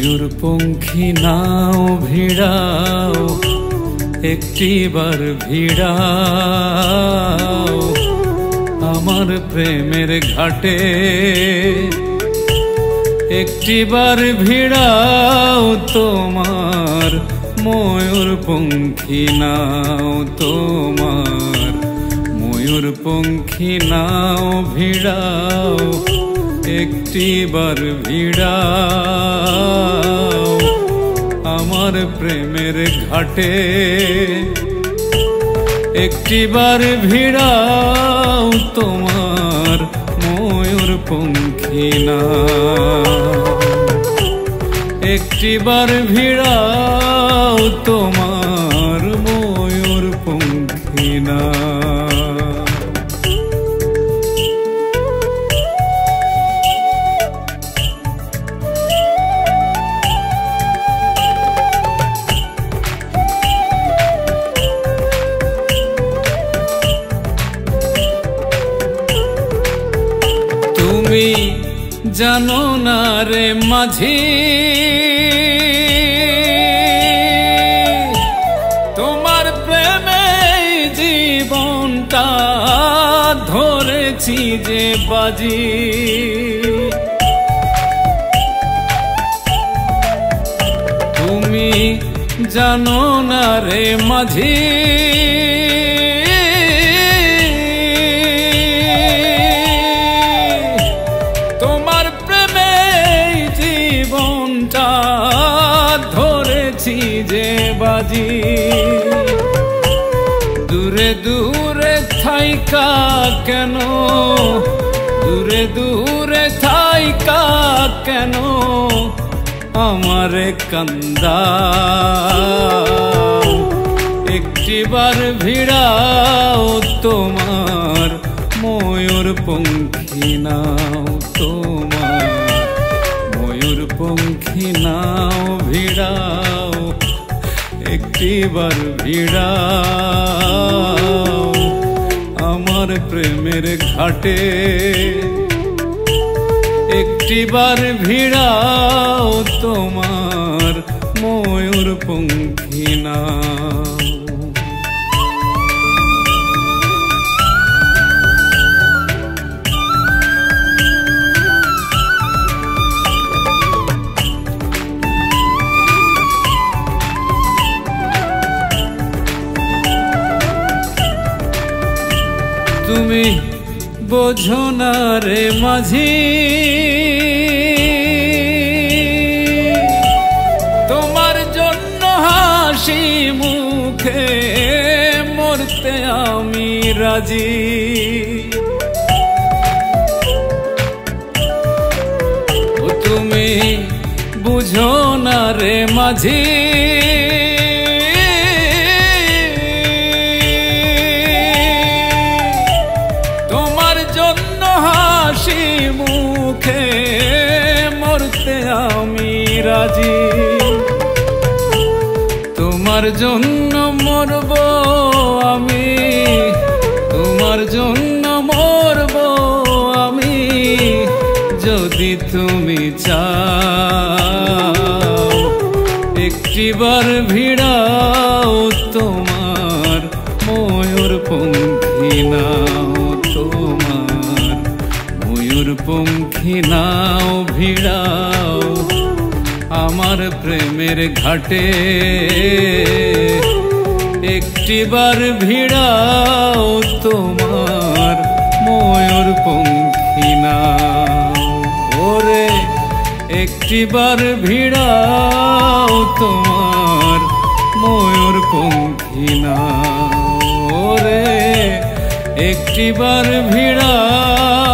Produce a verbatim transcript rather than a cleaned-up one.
ময়ূরপঙ্খী নাও ভিড়াও, একটিবার ভিড়াও আমার প্রেমের ঘাটে, একটিবার ভিড়াও তোমার ময়ূরপঙ্খী নাও, তোমার ময়ূরপঙ্খী নাও ভিড়াও, একটিবার ভিড়াও আমার প্রেমের ঘাটে, একটিবার ভিড়াও তোমার ময়ূরপঙ্খী নাও, একটিবার ভিড়াও তোমার ময়ূরপঙ্খী নাও। তুমি জানো না রে মাঝি, তোমার প্রেমে জীবনটা ধরেছি যে বাজি, তুমি জানো না রে মাঝি, ধরেছি যে বাজি, দূরে দূরে থাইকা কেন, দূরে দূরে থাইকা কেন আমারে কান্দাও, একটিবার ভিড়াও তোমার ময়ূরপঙ্খী নাও, তোমার ময়ূরপঙ্খী নাও ভিড়াও, একটিবার ভিড়াও আমার প্রেমের ঘাটে, একটিবার ভিড়াও তোমার ময়ূরপঙ্খী নাও। তুমি বোঝো না রে মাঝি, তোমার জন্য হাসি মুখে মরতে আমি রাজি, তুমি বুঝো না রে মাঝি, হাসি মুখে মরতে আমি রাজি, তোমার জন্য মরব আমি, তোমার জন্য মরব আমি, যদি তুমি চাও, একটিবার ভিড়াও তোমার ময়ূরপঙ্খী নাও, তোমার ময়ূরপঙ্খী নাও ভিড়াও আমার প্রেমের ঘাটে, একটিবার ভিড়াও তোমার ময়ূরপঙ্খী নাও, ওরে একটিবার ভিড়াও তোমার ময়ূরপঙ্খী নাও, ওরে একটিবার ভিড়াও